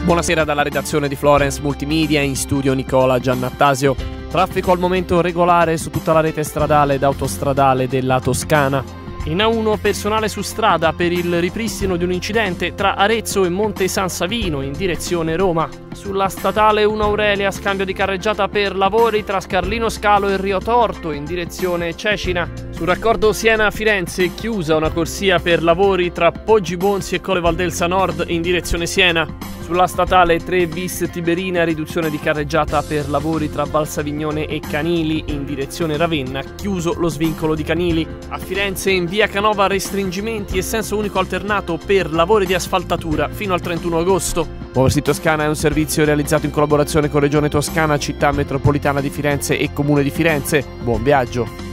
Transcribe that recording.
Buonasera dalla redazione di Florence Multimedia, in studio Nicola Giannattasio. Traffico al momento regolare su tutta la rete stradale ed autostradale della Toscana. In A1 personale su strada per il ripristino di un incidente tra Arezzo e Monte San Savino in direzione Roma. Sulla statale 1 Aurelia scambio di carreggiata per lavori tra Scarlino Scalo e Rio Torto in direzione Cecina. Sul raccordo Siena-Firenze chiusa una corsia per lavori tra Poggi Bonzi e Colle Valdelsa Nord in direzione Siena. Sulla statale 3 bis Tiberina riduzione di carreggiata per lavori tra Valsavignone e Canili in direzione Ravenna, chiuso lo svincolo di Canili. A Firenze in via Canova restringimenti e senso unico alternato per lavori di asfaltatura fino al 31 agosto. Muoversi Toscana è un servizio realizzato in collaborazione con Regione Toscana, Città Metropolitana di Firenze e Comune di Firenze. Buon viaggio!